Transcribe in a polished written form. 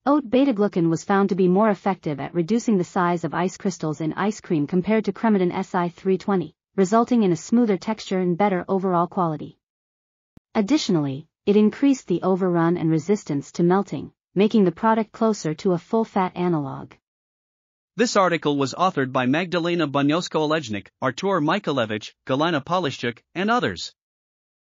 Oat beta-glucan was found to be more effective at reducing the size of ice crystals in ice cream compared to cremidin Si320, resulting in a smoother texture and better overall quality. Additionally, it increased the overrun and resistance to melting, making the product closer to a full-fat analog. This article was authored by Magdalena Buniowska-Olejnik, Artur, Mykhalevych, Galyna, Polishchuk, and others.